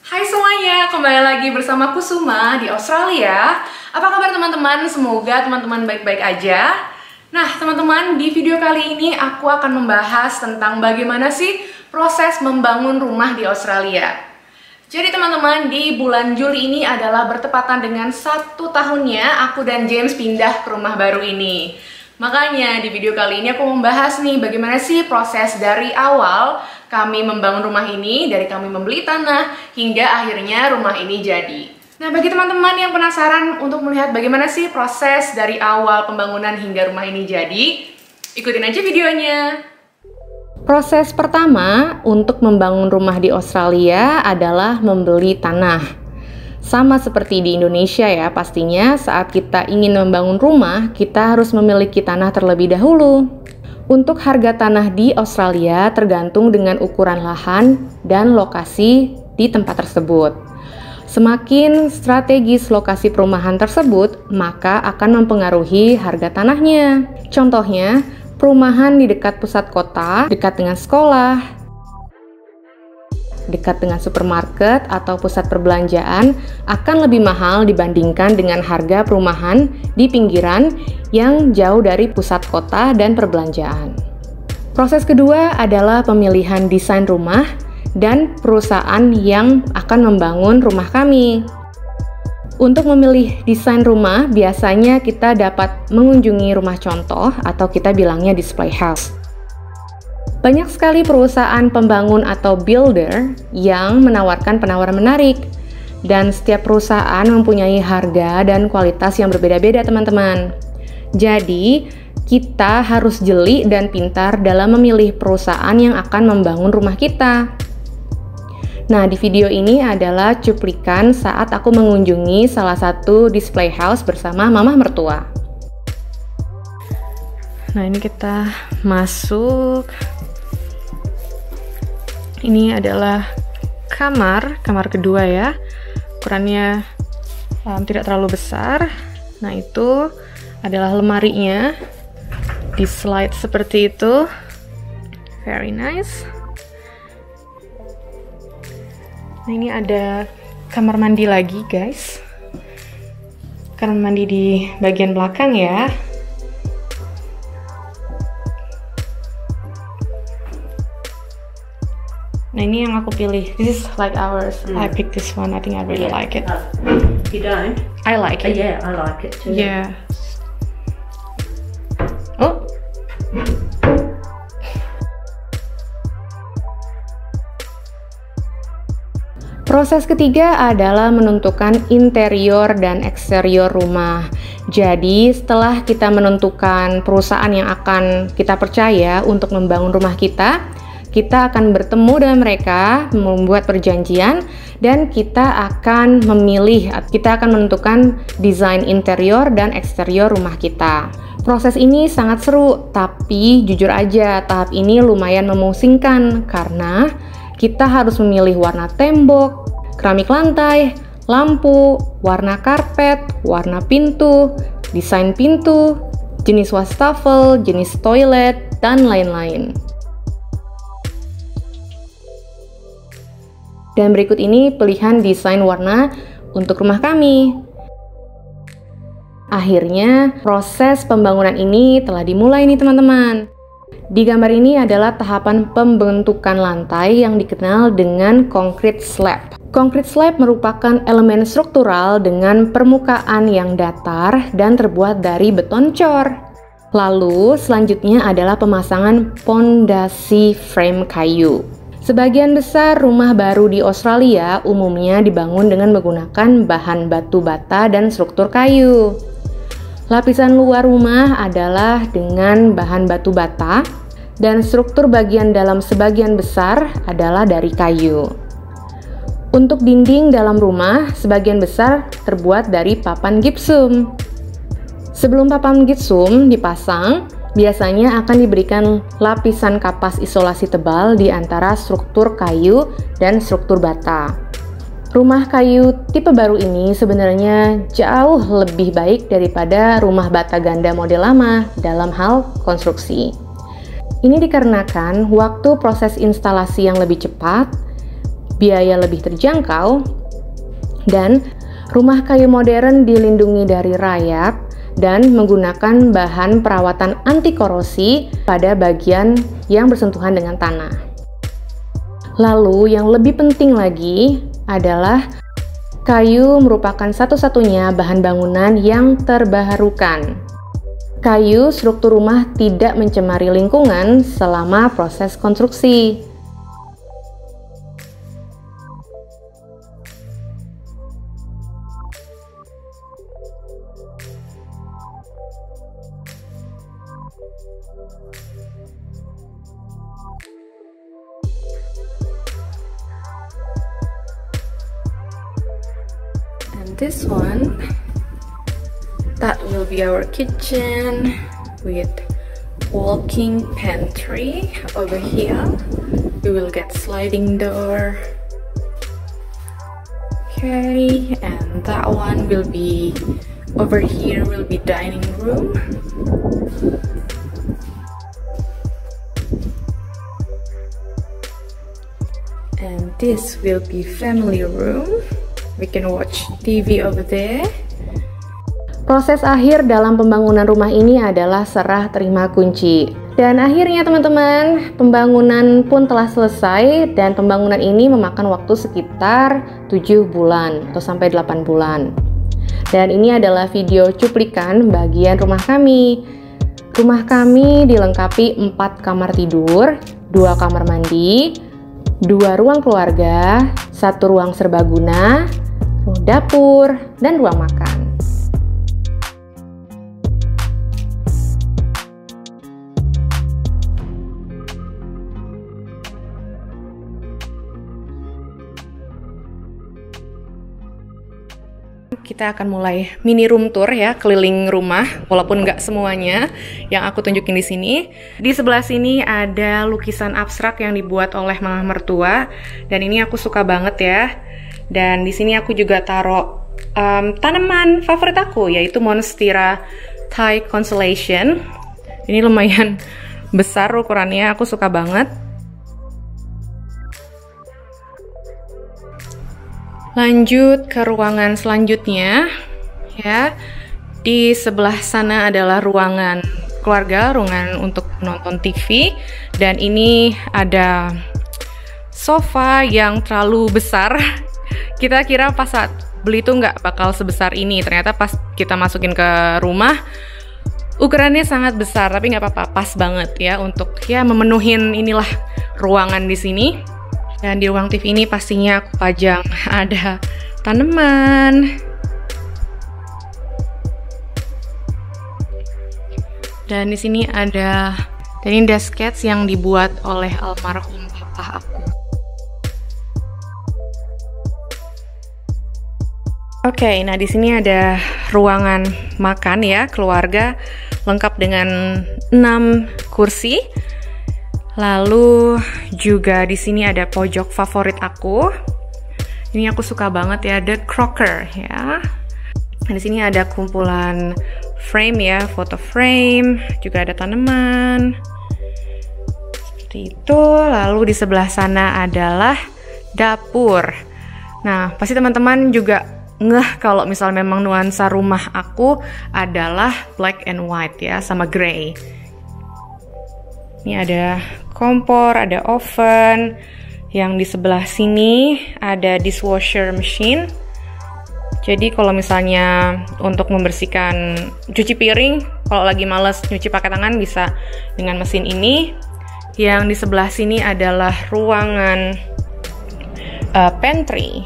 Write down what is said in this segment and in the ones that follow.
Hai semuanya, kembali lagi bersama Kusuma di Australia. Apa kabar teman-teman? Semoga teman-teman baik-baik aja. Nah teman-teman, di video kali ini aku akan membahas tentang bagaimana sih proses membangun rumah di Australia. Jadi teman-teman, di bulan Juli ini adalah bertepatan dengan 1 tahunnya aku dan James pindah ke rumah baru ini. Makanya di video kali ini aku membahas nih bagaimana sih proses dari awal kami membangun rumah ini, dari kami membeli tanah hingga akhirnya rumah ini jadi. Nah, bagi teman-teman yang penasaran untuk melihat bagaimana sih proses dari awal pembangunan hingga rumah ini jadi, ikutin aja videonya. Proses pertama untuk membangun rumah di Australia adalah membeli tanah. Sama seperti di Indonesia ya, pastinya saat kita ingin membangun rumah, kita harus memiliki tanah terlebih dahulu. Untuk harga tanah di Australia tergantung dengan ukuran lahan dan lokasi di tempat tersebut. Semakin strategis lokasi perumahan tersebut, maka akan mempengaruhi harga tanahnya. Contohnya, perumahan di dekat pusat kota, dekat dengan sekolah, dekat dengan supermarket atau pusat perbelanjaan akan lebih mahal dibandingkan dengan harga perumahan di pinggiran yang jauh dari pusat kota dan perbelanjaan. Proses kedua adalah pemilihan desain rumah dan perusahaan yang akan membangun rumah kami. Untuk memilih desain rumah, biasanya kita dapat mengunjungi rumah contoh atau kita bilangnya display house. Banyak sekali perusahaan pembangun atau builder yang menawarkan penawaran menarik, dan setiap perusahaan mempunyai harga dan kualitas yang berbeda-beda teman-teman. Jadi, kita harus jeli dan pintar dalam memilih perusahaan yang akan membangun rumah kita. Nah, di video ini adalah cuplikan saat aku mengunjungi salah satu display house bersama mama mertua. Nah, ini kita masuk. Ini adalah kamar kedua ya. Ukurannya tidak terlalu besar. Nah, itu adalah lemarinya. Di slide seperti itu. Very nice. Nah, ini ada kamar mandi lagi, guys. Kamar mandi di bagian belakang ya. Nah, ini yang aku pilih. This is like ours. I picked this one. I think I really like it. You don't? I like it. Yeah, I like it too. Yeah. Oh. Proses ketiga adalah menentukan interior dan eksterior rumah. Jadi, setelah kita menentukan perusahaan yang akan kita percaya untuk membangun rumah kita akan bertemu dengan mereka, membuat perjanjian, dan kita akan menentukan desain interior dan eksterior rumah kita. Proses ini sangat seru, tapi jujur aja, tahap ini lumayan memusingkan karena kita harus memilih warna tembok, keramik lantai, lampu, warna karpet, warna pintu, desain pintu, jenis wastafel, jenis toilet, dan lain-lain. Dan berikut ini pilihan desain warna untuk rumah kami. Akhirnya, proses pembangunan ini telah dimulai nih teman-teman. Di gambar ini adalah tahapan pembentukan lantai yang dikenal dengan concrete slab. Concrete slab merupakan elemen struktural dengan permukaan yang datar dan terbuat dari beton cor. Lalu, selanjutnya adalah pemasangan pondasi frame kayu. Sebagian besar rumah baru di Australia umumnya dibangun dengan menggunakan bahan batu bata dan struktur kayu. Lapisan luar rumah adalah dengan bahan batu bata dan struktur bagian dalam sebagian besar adalah dari kayu. Untuk dinding dalam rumah, sebagian besar terbuat dari papan gipsum. Sebelum papan gipsum dipasang, biasanya akan diberikan lapisan kapas isolasi tebal di antara struktur kayu dan struktur bata. Rumah kayu tipe baru ini sebenarnya jauh lebih baik daripada rumah bata ganda model lama dalam hal konstruksi. Ini dikarenakan waktu proses instalasi yang lebih cepat, biaya lebih terjangkau, dan rumah kayu modern dilindungi dari rayap dan menggunakan bahan perawatan anti korosi pada bagian yang bersentuhan dengan tanah. Lalu yang lebih penting lagi adalah kayu merupakan satu-satunya bahan bangunan yang terbaharukan. Kayu struktur rumah tidak mencemari lingkungan selama proses konstruksi. This one, that will be our kitchen with walking pantry. Over here we will get sliding door. Okay, and that one will be, over here will be dining room. And this will be family room. We can watch TV over there. Proses akhir dalam pembangunan rumah ini adalah serah terima kunci. Dan akhirnya teman-teman, pembangunan pun telah selesai dan pembangunan ini memakan waktu sekitar 7 bulan atau sampai 8 bulan. Dan ini adalah video cuplikan bagian rumah kami. Rumah kami dilengkapi 4 kamar tidur, 2 kamar mandi, 2 ruang keluarga, 1 ruang serbaguna, dapur, dan ruang makan. Kita akan mulai mini room tour ya, keliling rumah, walaupun nggak semuanya yang aku tunjukin di sini. Di sebelah sini ada lukisan abstrak yang dibuat oleh mama mertua, dan ini aku suka banget ya. Dan di sini aku juga taruh tanaman favorit aku, yaitu Monstera Thai Constellation. Ini lumayan besar ukurannya, aku suka banget. Lanjut ke ruangan selanjutnya ya. Di sebelah sana adalah ruangan keluarga, ruangan untuk menonton TV, dan ini ada sofa yang terlalu besar. Kita kira pas saat beli tuh nggak bakal sebesar ini, ternyata pas kita masukin ke rumah ukurannya sangat besar, tapi nggak apa-apa, pas banget ya untuk ya memenuhin inilah ruangan di sini. Dan di ruang TV ini pastinya aku pajang ada tanaman. Dan di sini ada, dan ini ada sketch yang dibuat oleh almarhum papa aku. Oke, nah di sini ada ruangan makan ya, keluarga, lengkap dengan 6 kursi. Lalu juga di sini ada pojok favorit aku. Ini aku suka banget ya, The Crocker ya. Nah, di sini ada kumpulan frame ya, foto frame, juga ada tanaman. Seperti itu. Lalu di sebelah sana adalah dapur. Nah, pasti teman-teman juga ngeh kalau misal memang nuansa rumah aku adalah black and white ya, sama grey. Ini ada kompor, ada oven. Yang di sebelah sini ada dishwasher machine. Jadi kalau misalnya untuk membersihkan cuci piring, kalau lagi males nyuci pakai tangan bisa dengan mesin ini. Yang di sebelah sini adalah ruangan pantry.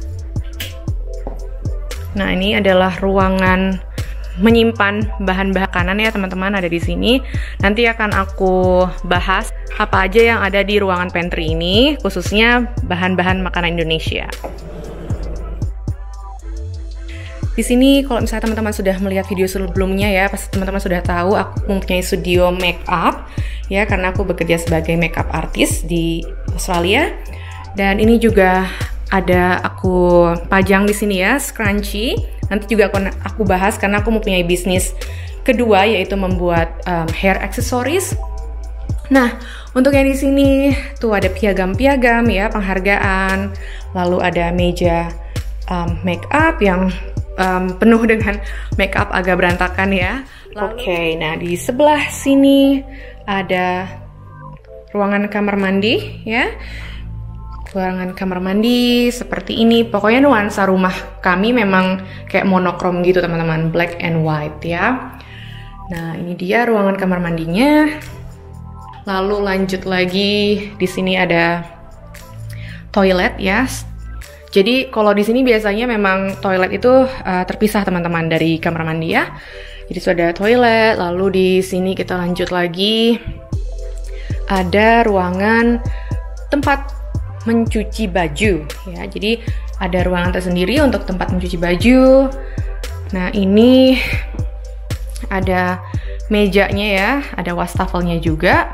Nah, ini adalah ruangan menyimpan bahan-bahan makanan ya teman-teman, ada di sini. Nanti akan aku bahas apa aja yang ada di ruangan pantry ini, khususnya bahan-bahan makanan Indonesia. Di sini kalau misalnya teman-teman sudah melihat video sebelumnya ya, pasti teman-teman sudah tahu aku mempunyai studio makeup ya, karena aku bekerja sebagai makeup artist di Australia. Dan ini juga ada aku pajang di sini ya, scrunchie. Nanti juga aku bahas karena aku mempunyai bisnis kedua, yaitu membuat hair accessories. Nah, untuk yang di sini tuh ada piagam-piagam ya, penghargaan. Lalu ada meja make up yang penuh dengan make up agak berantakan ya. Oke, nah di sebelah sini ada ruangan kamar mandi ya. Ruangan kamar mandi seperti ini. Pokoknya nuansa rumah kami memang kayak monokrom gitu teman-teman, black and white ya. Nah, ini dia ruangan kamar mandinya. Lalu lanjut lagi, di sini ada toilet ya. Jadi kalau di sini biasanya memang toilet itu terpisah teman-teman dari kamar mandi ya. Jadi sudah ada toilet. Lalu di sini kita lanjut lagi, ada ruangan tempat mencuci baju ya. Jadi ada ruangan tersendiri untuk tempat mencuci baju. Nah, ini ada mejanya ya, ada wastafelnya juga.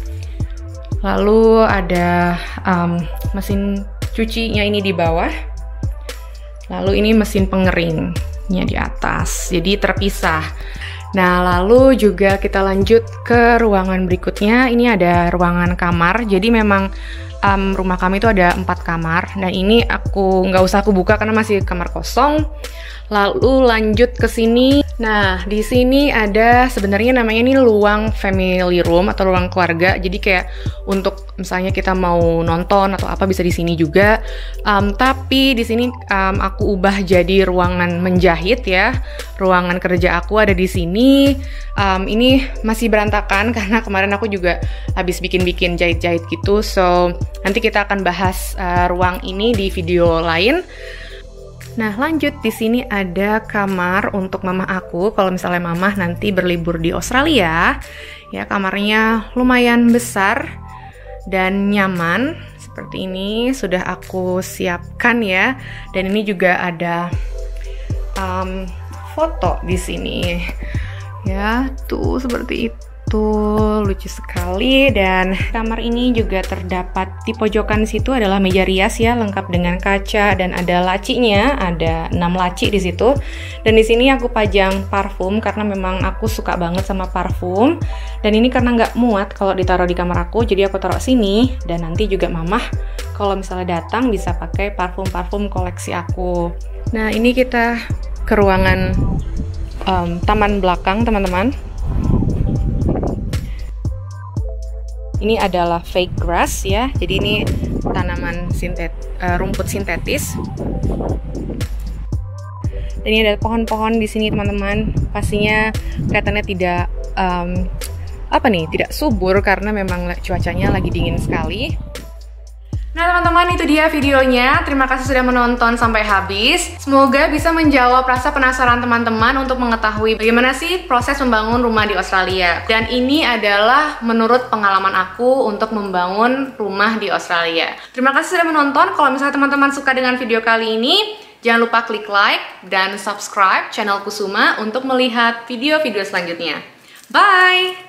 Lalu ada mesin cucinya ini di bawah. Lalu ini mesin pengeringnya di atas. Jadi terpisah. Nah, lalu juga kita lanjut ke ruangan berikutnya. Ini ada ruangan kamar. Jadi memang rumah kami itu ada 4 kamar. Nah, ini nggak usah aku buka karena masih kamar kosong. Lalu lanjut ke sini. Nah, di sini ada sebenarnya namanya ini ruang family room atau ruang keluarga. Jadi kayak untuk misalnya kita mau nonton atau apa bisa di sini juga. Tapi di sini aku ubah jadi ruangan menjahit ya. Ruangan kerja aku ada di sini. Ini masih berantakan karena kemarin aku juga habis bikin-bikin jahit-jahit gitu. So, nanti kita akan bahas ruang ini di video lain. Nah, lanjut di sini ada kamar untuk mama aku. Kalau misalnya mama nanti berlibur di Australia, ya kamarnya lumayan besar dan nyaman. Seperti ini sudah aku siapkan ya. Dan ini juga ada foto di sini. Ya, tuh seperti itu. Lucu sekali. Dan kamar ini juga terdapat di pojokan situ adalah meja rias ya, lengkap dengan kaca dan ada lacinya, ada 6 laci di situ. Dan di sini aku pajang parfum karena memang aku suka banget sama parfum. Dan ini karena nggak muat kalau ditaruh di kamar aku, jadi aku taruh sini. Dan nanti juga mamah kalau misalnya datang bisa pakai parfum-parfum koleksi aku. Nah, ini kita ke ruangan taman belakang teman-teman. Ini adalah fake grass ya, jadi ini tanaman rumput sintetis. Dan ini ada pohon-pohon di sini teman-teman. Pastinya kelihatannya tidak tidak subur karena memang cuacanya lagi dingin sekali. Nah teman-teman, itu dia videonya. Terima kasih sudah menonton sampai habis. Semoga bisa menjawab rasa penasaran teman-teman untuk mengetahui bagaimana sih proses membangun rumah di Australia. Dan ini adalah menurut pengalaman aku untuk membangun rumah di Australia. Terima kasih sudah menonton. Kalau misalnya teman-teman suka dengan video kali ini, jangan lupa klik like dan subscribe channel Kusuma untuk melihat video-video selanjutnya. Bye!